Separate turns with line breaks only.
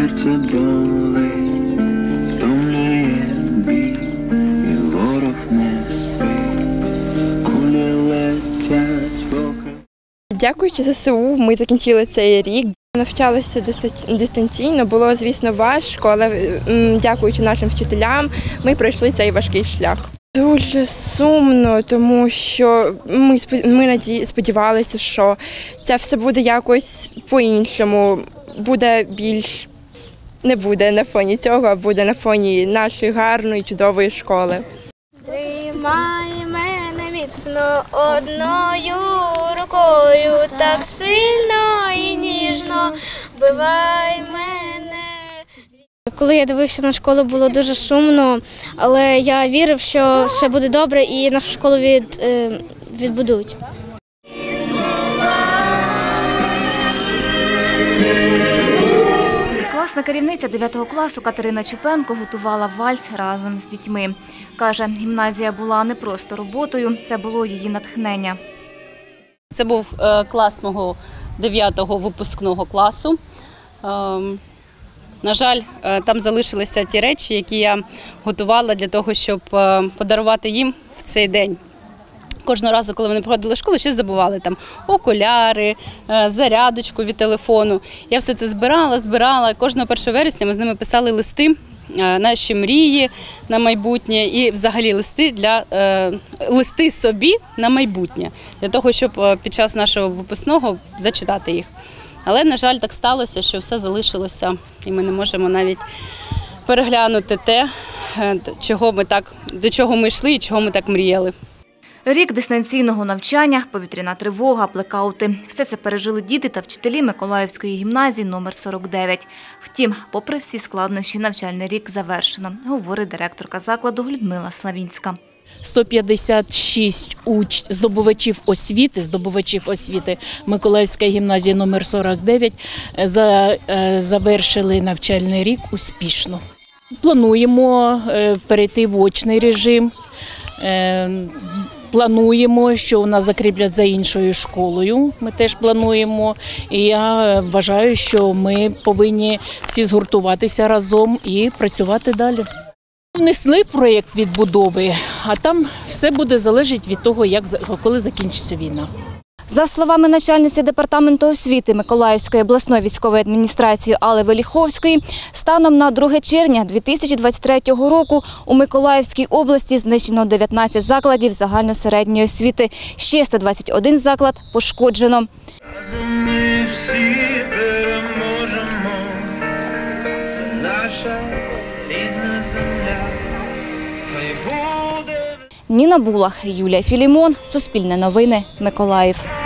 серце болить, втомлює бій, і ворог не спить, кулі летять в окна.
Дякуючи ЗСУ, ми закінчили цей рік. Навчалися дистанційно, було, звісно, важко, але дякуючи нашим вчителям, ми пройшли цей важкий шлях. Дуже сумно, тому що ми сподівалися, що це все буде якось по-іншому, буде більш, не буде на фоні цього, а буде на фоні нашої гарної, чудової школи.
Тримай мене міцно одною рукою, так сильно і ніжно вбивай мене. Коли я дивився на школу, було дуже сумно, але я вірив, що все буде добре і нашу школу відбудують.
Класна керівниця 9 класу Катерина Чупенко готувала вальс разом з дітьми. Каже, гімназія була не просто роботою, це було її натхнення.
Це був клас мого 9-го випускного класу. На жаль, там залишилися ті речі, які я готувала для того, щоб подарувати їм в цей день. Кожного разу, коли вони приходили в школу, щось забували. Там окуляри, зарядочку від телефону. Я все це збирала. Кожного 1 вересня ми з ними писали листи, наші мрії на майбутнє і взагалі листи собі на майбутнє, для того, щоб під час нашого випускного зачитати їх. Але, на жаль, так сталося, що все залишилося, і ми не можемо навіть переглянути те, до чого ми йшли і чого ми так мріяли.
Рік дистанційного навчання, повітряна тривога, блекаути – все це пережили діти та вчителі Миколаївської гімназії номер 49. Втім, попри всі складнощі, навчальний рік завершено, говорить директорка закладу Людмила Славінська.
156 здобувачів освіти Миколаївської гімназії номер 49 завершили навчальний рік успішно. Плануємо перейти в очний режим. Плануємо, що у нас закріплять за іншою школою, ми теж плануємо. І я вважаю, що ми повинні всі згуртуватися разом і працювати далі. Внесли проєкт відбудови, а там все буде залежати від того, коли закінчиться війна.
За словами начальниці департаменту освіти Миколаївської обласної військової адміністрації Алли Веліховської, станом на 2 червня 2023 року у Миколаївській області знищено 19 закладів загальносередньої освіти, ще 121 заклад пошкоджено.
Ми всі переможемо, це наша рідна земля, хай буде.
Ніна Булах, Юлія Філімон, Суспільне новини, Миколаїв.